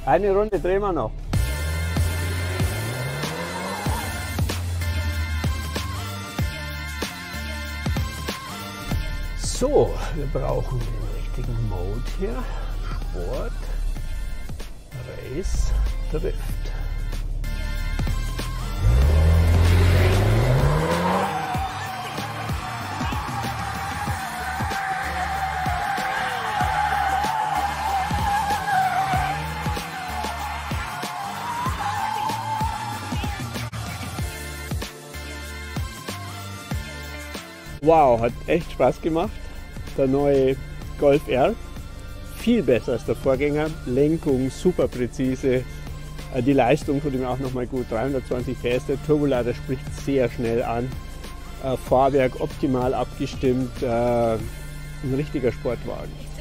Eine Runde drehen wir noch. So, wir brauchen den richtigen Mode hier. Sport, Race, Drift. Wow, hat echt Spaß gemacht. Der neue Golf R. Viel besser als der Vorgänger. Lenkung super präzise. Die Leistung von dem auch nochmal gut. 320 PS. Der Turbolader spricht sehr schnell an. Fahrwerk optimal abgestimmt. Ein richtiger Sportwagen.